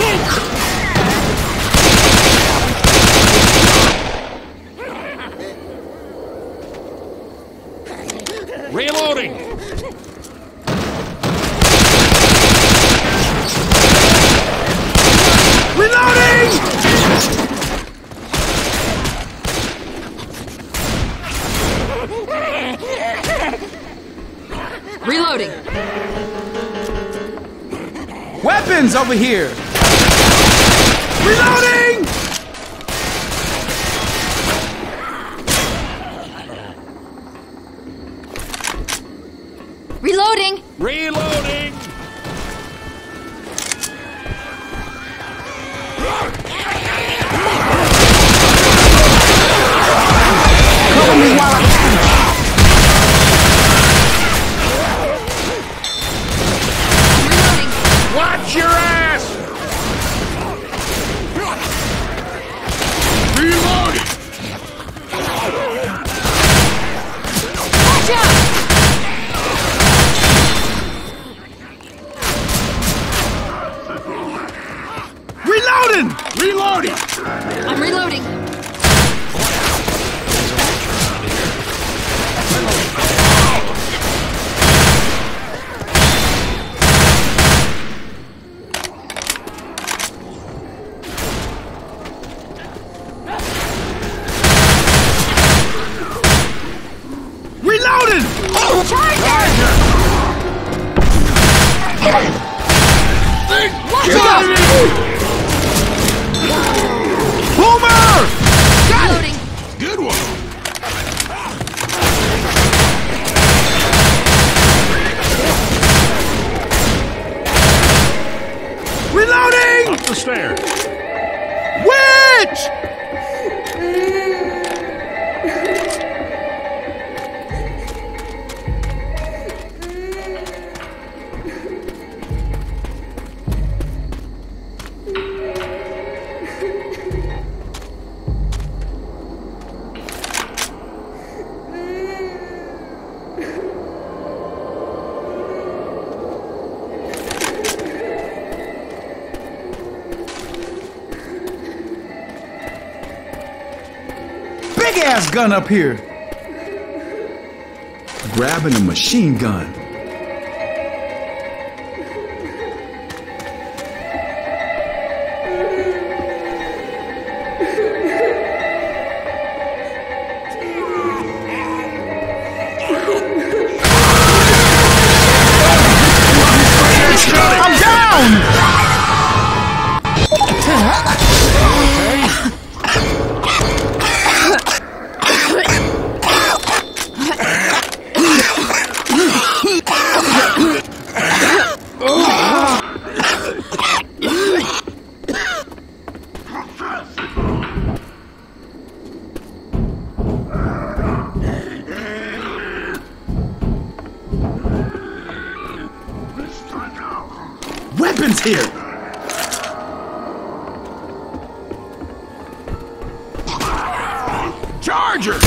Reloading! Reloading! Reloading! Weapons over here! Reloading! Reloading! Reloading! Cover me while I Reloading! Watch your ass! Reloading! Watch out! Reloading! Reloading! I'm reloading. Reloading! Charger! Watch out! Boomer! Reloading! Good one! Reloading! Up the stairs! Witch! Big ass gun up here. Grabbing a machine gun. I'm down! Weapons here! Charger!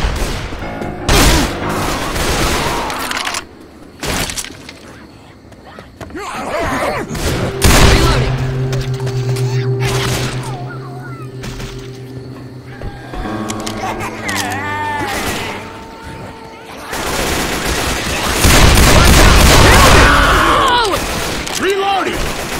Reloading!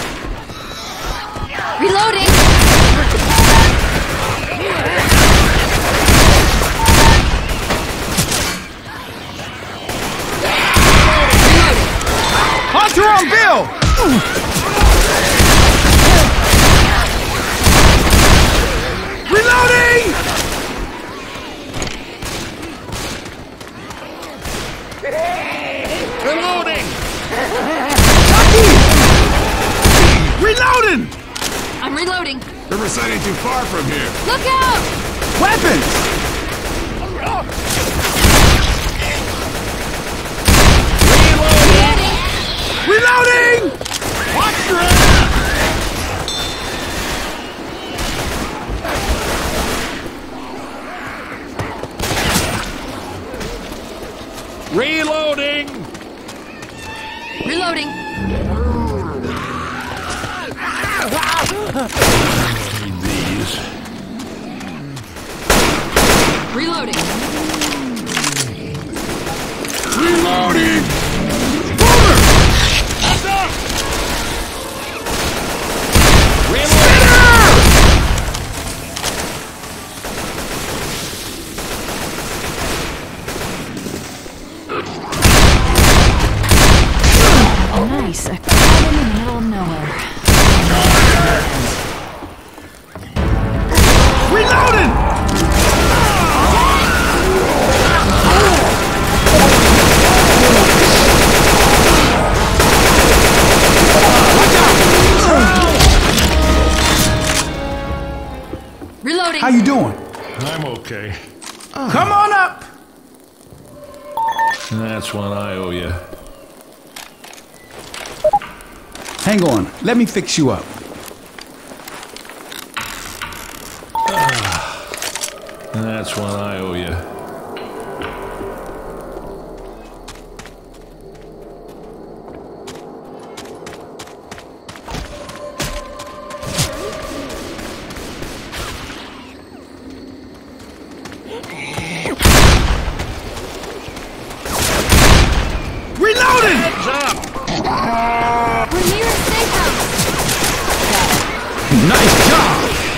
Reloading! Hunter on Bill! Reloading! Reloading! Reloading! I'm reloading. Riverside ain't too far from here. Look out! Weapons! Reloading! Reloading! Watch your ass! Reloading! Reloading! Need these. Reloading. Reloading! Nice. A cabin in the middle of nowhere. Reloading! Reloading. How you doing? I'm okay. Come on up! That's one I owe you. Hang on, let me fix you up. That's one I owe you. Reloading! We're near a safe house. Nice job!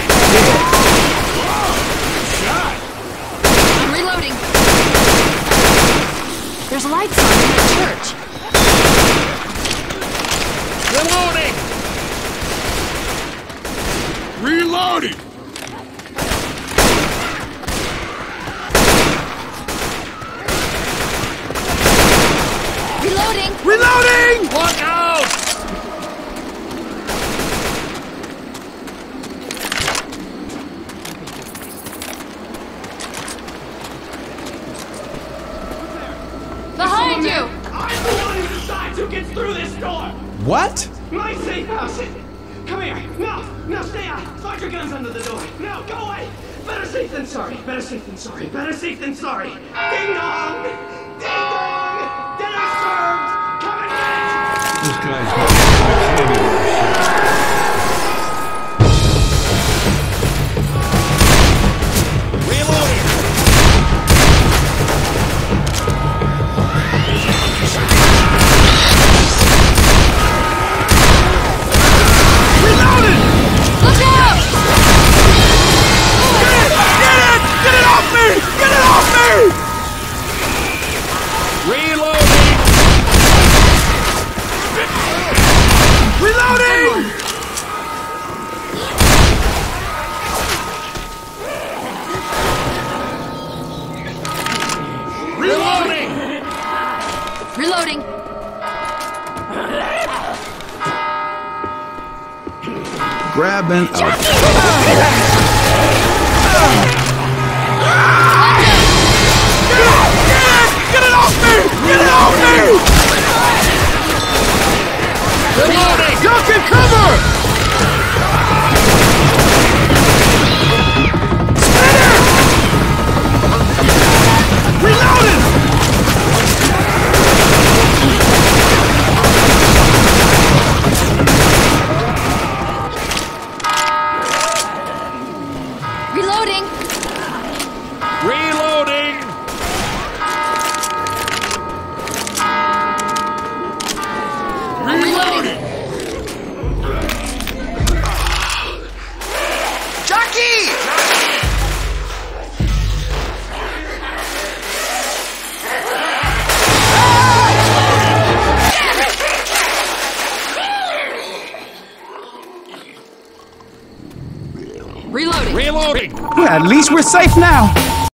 I'm reloading. There's lights on in the church. Reloading! Reloading. Reloading! Look out! Behind you. I'm the one who decides who gets through this door! What? My safe house! Come here! No, stay out! Slide your guns under the door! No, go away! Better safe than sorry! Better safe than sorry! Better safe than sorry! Ding dong! Ding dong! Dinner served! Come and get it! This guy's got candy bar Reloading! Look out! Get it! Get it off me! Get it off me! Reloading! Reloading. Grabbing out. Get it off me! Get it off me! Duck and cover! Spinner! Reloading! Reloading. Reloading! I'm reloading. Jackie! Reloading. Reloading! At least we're safe now.